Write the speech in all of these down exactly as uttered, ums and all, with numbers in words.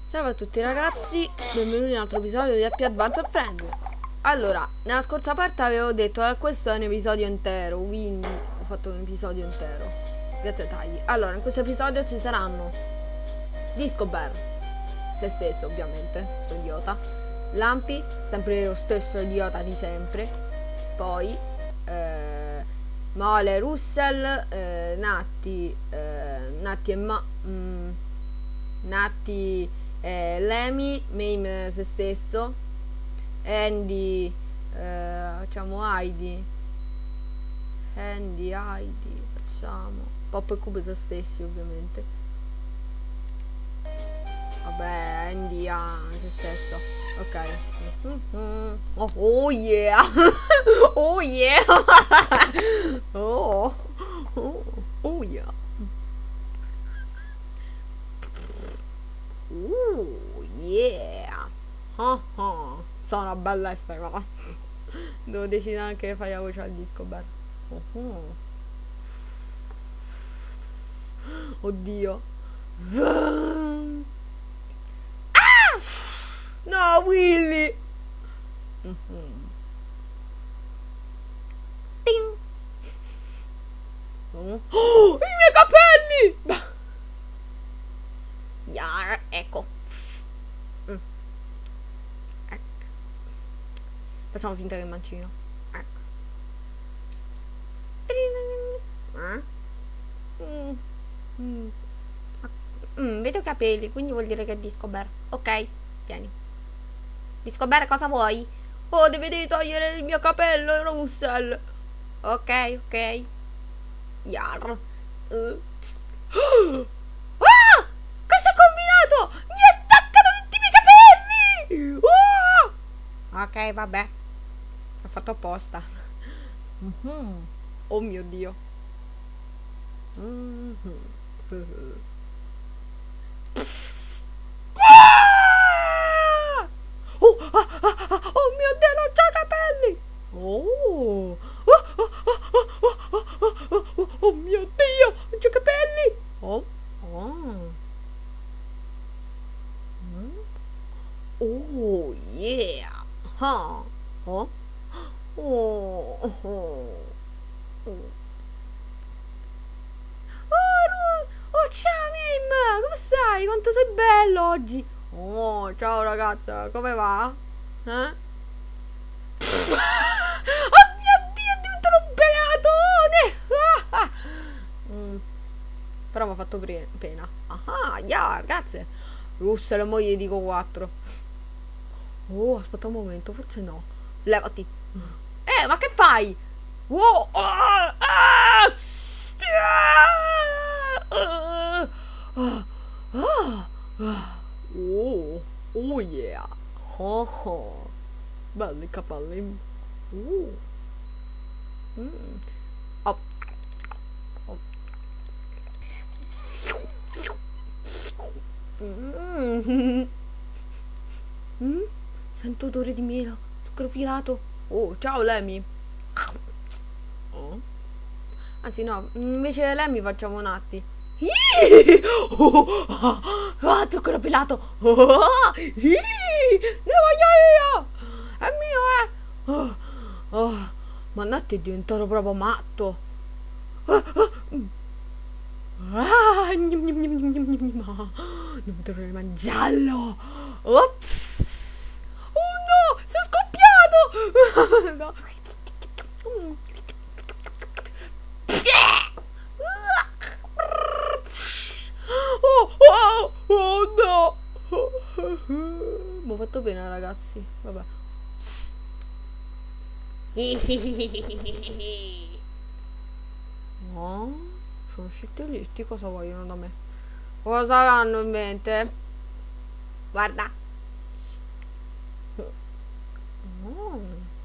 Salve a tutti ragazzi, benvenuti in un altro episodio di Happy Advance of Friends. Allora, nella scorsa parte avevo detto che questo è un episodio intero, quindi ho fatto un episodio intero, grazie ai tagli. Allora, in questo episodio ci saranno Disco Bear, se stesso ovviamente, sto idiota, Lampi, sempre lo stesso idiota di sempre, poi eh, Mole, Russell, eh, Natti, eh, Natti e Ma... Mm, Natti, eh, Lemmy, Mame se stesso, Andy, eh, facciamo Heidi, Andy, Heidi, facciamo Pop e Cube se stessi ovviamente. Vabbè, Andy ha se stesso, ok. Oh, oh yeah, oh yeah, oh, oh, oh yeah. Uh, yeah. Oh, oh. Sono una bella questa qua. Devo decidere anche fare la voce al Disco Bear. Oh, oh. Oddio. Ah! No, Willy. Mm-hmm. Ting. Oh, i miei capelli! Yar, ecco. Mm. Ecco. Facciamo finta che mancino. Ecco. Mm. Mm. Mm, vedo i capelli, quindi vuol dire che è Disco Bear. Ok, tieni. Disco Bear, cosa vuoi? Oh, devi togliere il mio capello, Russell. Ok, ok. Yar. Uh. Ah! Cosa ha combinato? Mi ha staccato tutti i miei capelli! Oh! Ok, vabbè. L'ho fatto apposta. Mm-hmm. Oh mio Dio. Mm-hmm. Ah! Oh, ah, ah, ah, oh mio Dio, non c'ho capelli! Oh! Oh, oh, oh, oh, oh, oh, oh, oh mio Dio, non c'ho capelli! Oh, oh. Oh yeah! Huh. Oh? Oh, oh, oh. Oh, oh, ciao Mim! Come stai? Quanto sei bello oggi! Oh, ciao ragazza, come va? Eh? Oh mio Dio, è diventato un belatone! mm. Però mi ha fatto pena. Ah, yeah, grazie. Russell, mo gli dico quattro. Oh, aspetta un momento, forse no. Levati. Eh, ma che fai? Wow. Ah, ah, ah, ah, ah. Oh, oh yeah. Oh, oh. Belli capelli. Uh. Mm. Oh. Oh. Mm. Mm? Sento odore di mela, zucchero filato. Oh, ciao Lemmy. Oh. Anzi no, invece Lemmy facciamo Natti. Oh, oh, zucchero filato. Oh, ne voglio io. È mio, eh. Oh, oh. Ma Natti è diventato proprio matto. Oh, oh. Ah, gnam, gnam, gnam, gnam, gnam, gnam. Non potrei mangiarlo. Ops. Oh no, sono scoppiato. No. Oh, oh, oh no. Mi ho fatto bene ragazzi. Vabbè. No. Sono scittelletti, cosa vogliono da me? Cosa hanno in mente? Guarda. Oh,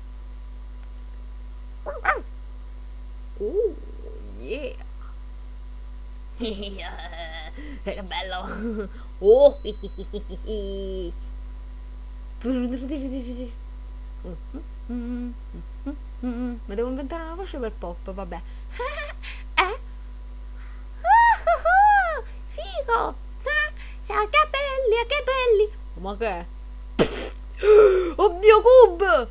oh yeah. Che bello. Oh. Ma devo inventare una voce per Pop, vabbè. Eh? Figo! Ah, c'ha capelli! capelli, ha capelli. Ma che è? Oddio, Cub!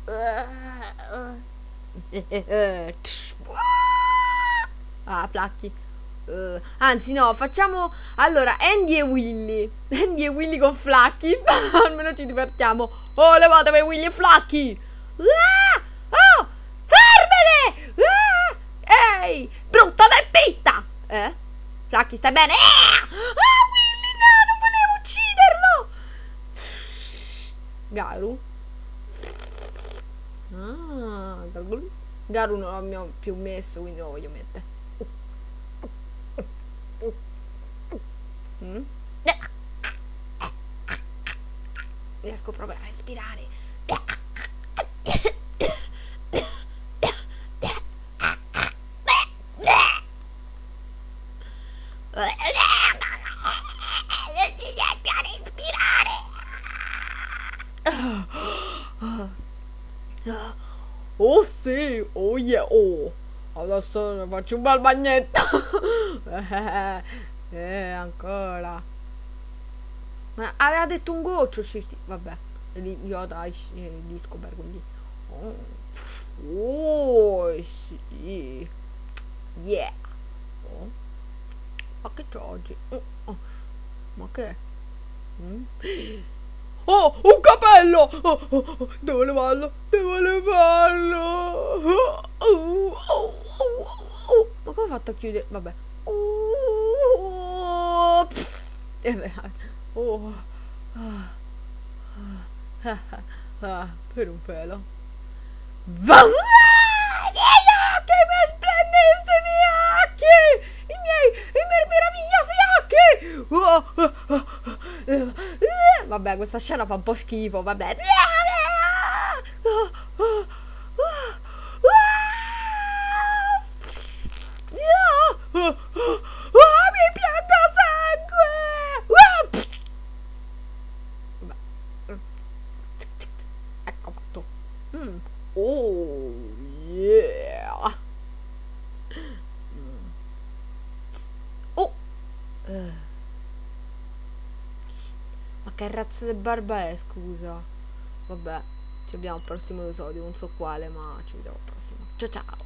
Ah, Flucky. Uh, anzi no, facciamo allora Andy e Willy. Andy e Willy con Flucky. Almeno ci divertiamo. Oh, levatevi Willy e Flucky. Ah! Oh, fermene! Ah! Ehi, brutta teppista. Eh? Flucky, stai bene? Ah! Ah, Willy, no, non volevo ucciderlo. Garu? Ah, Garu non l'abbiamo più messo, quindi lo voglio mettere. Mm? Riesco proprio a respirare. Oh sì, oh yeah, oh. Adesso ne faccio un bel bagnetto. eh, eh, ancora. Ma aveva detto un goccio, Shifty. Vabbè, l'idiota è Discover, quindi. Oh, oh sì. Yeah. Oh. Ma che c'è oggi? Oh, oh. Ma che? Mm? Oh, un capello! Oh, oh, oh, devo levarlo, devo levarlo! Oh, oh, oh, oh, oh. Ma come ho fatto a chiudere? Vabbè. Oh, oh. Ah, ah, ah, per un pelo. Vam! I miei occhi, i miei splendidissimi occhi! I miei, i miei meravigliosi occhi! Oh, oh, oh, oh. Vabbè, questa scena fa un po' schifo, vabbè. Oh, oh, oh, oh, mi pianta sangue! Vabbè. Ecco fatto. Mm. Oh, yeah. Mm. Oh. Uh. Ma che razza di barba è, scusa? Vabbè, ci vediamo al prossimo episodio, non so quale, ma ci vediamo al prossimo. Ciao ciao!